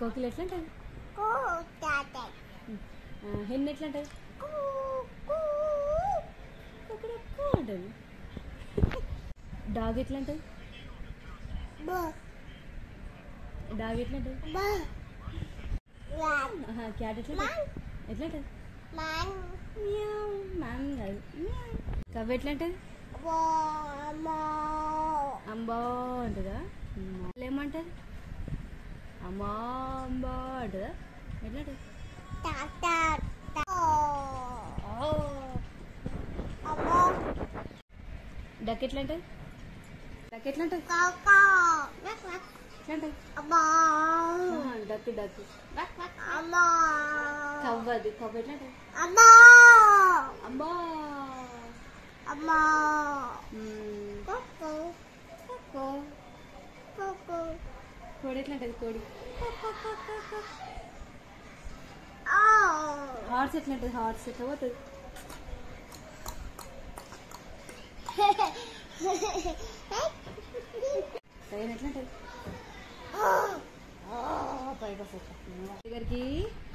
కోకిల ఎట్లా ఉంటుంది? హెన్ ఎట్లా ఉంటుంది? ఉంటుంది. డాగ్ ఎట్లా ఉంటుంది? డాగ్ ఎట్లా ఉంటుంది? క్యాట్ ఎట్లా ఎట్లా ఉంటుంది? మ్యామ్ కాదు. కవ్వ ఎట్లా ఉంటుంది? అంబా ఉంటుందా? ఏమంటారు? అమ్మా అంబా అంటుందా? ఎట్లా ఉంటుంది? డక్ ఎట్లా ఉంటుంది? డక్ ఎట్లా ఉంటుంది? ఎట్లా ఉంటుంది? Duck duck. కవ్వది. కవ్వ ఎట్లా ఉంటుంది? అమ్మా కోడి ఎట్లా ఉంటుంది? కోడి. హార్స్ ఎట్లా ఉంటుంది? హార్స్ ఎట్లా పోతుంది? ట్రైన్ ఎట్లా ఉంటుంది? పైకి దగ్గరికి